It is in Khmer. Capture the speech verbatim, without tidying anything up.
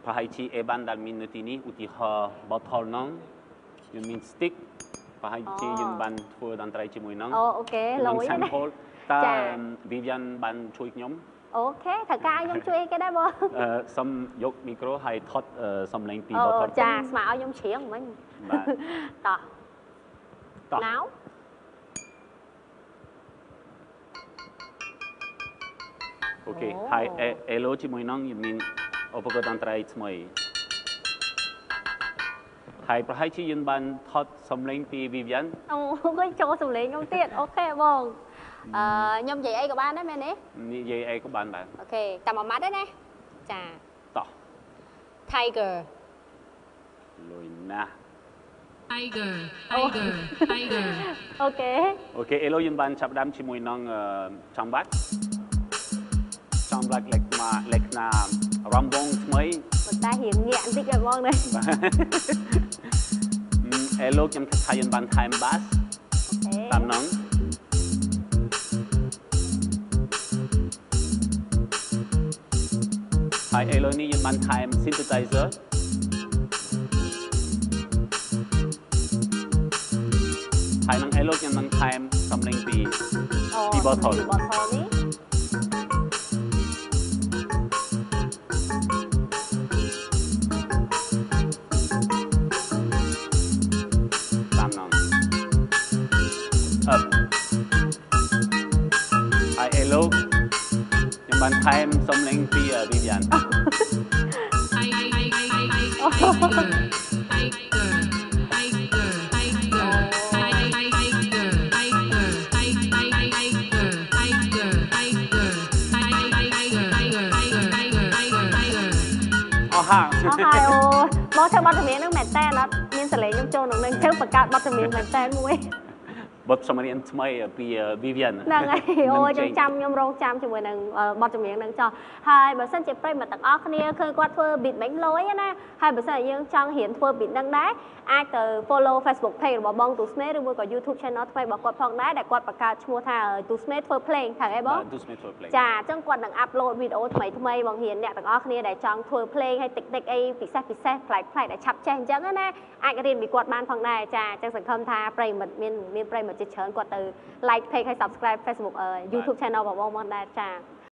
ប្រហែលជាអេបានដែលមាននៅទីនេះឧទាហរណ៍ bottle ហ្នឹងយើងមាន stick ប្រហែលជាយើងបានធ្វើតន្ត្រីជាមួយហ្នឹងអូអូខេលុយណាតើ Vivian បានជួយខ្ញុំអូខេថៅការខ្ញុំជួយគេដែរបងអឺសុំយកមីក្រូហើយថតសំឡេងពី bottle ចាស្មើឲ្យខ្ញុំច្រៀងមិញបាទតោះតោះ now អូខេហើយអេឡូជាមួយនឹងមានឧបករណ៍តន្ត្រីថ្មីហើយប្រហែលជាយើងបានថតសំឡេងពី Vivian អូគាត់ចូលសំឡេងខ្ញុំទៀតអូខេបងអឺខ្ញុំនិយាយអីក៏បានដែរមែនទេនិយាយអីក៏បានដែរអូខេតែមួយម៉ាត់ទេណាចាតោះ Tiger លុយណាស់ Tiger Tiger Tiger អូខេអូខេអេឡូយើងបានចាប់ដើមជាមួយនឹងចំបាច់ចំបាច់លេខមកលេខណារំវងថ្មីប៉ុន្តែរៀងញាក់បន្តិចហើយបងណាអេឡូខ្ញុំគិតថាយើងបានថែមបាសតាមនោះហើយអេឡូនេះយើងបានថែម synthesizer ហើយនឹងអេឡូខ្ញុំនឹងថែមសំឡេងពីពី bottle ពី bottle នេះបានថែមសំឡេងពី Vivian អស់ហើយអស់ហើយអូបងធ្វើបទចម្រៀងហ្នឹងមែនតើអត់មានសលេងខ្ញុំចូលក្នុងហ្នឹងទៅបង្កើតបទចម្រៀងមែនតើមួយបទសម្រៀងថ្មីពី Vivian ហ្នឹងហើយអូខ្ញុំចាំខ្ញុំរងចាំជាមួយនឹងបទចម្រៀងហ្នឹងចោះហើយបើសិនជាប្រិយមិត្តទាំងអស់គ្នាឃើញគាត់ធ្វើ beat មិញលុយណាហើយបើសិនជាយើងចង់រៀនធ្វើ beat ហ្នឹងដែរអាចទៅ follow Facebook page របស់បងទូស្មេឬមួយក៏ YouTube channel ថ្មីរបស់គាត់ផងដែរដែលគាត់បង្កើតឈ្មោះថាទូស្មេធ្វើ play ថៅអីបងទូស្មេធ្វើ play ចាអញ្ចឹងគាត់នឹង upload វីដេអូថ្មីថ្មីបងរៀនអ្នកទាំងអស់គ្នាដែលចង់ធ្វើ play ហើយ technique អីពិសេសពិសេសប្លែកប្លែកដែលឆាប់ចេះអញ្ចឹងណាអាចរៀនពីគាត់បានផងដែរចាអញ្ចឹងសង្ឃឹមថាប្រិយមិត្តមានមានប្រិយមិត្តជាច្រើនគាត់ទៅ like page ហើយ subscribe Facebook YouTube channel របស់បងបានដែរចា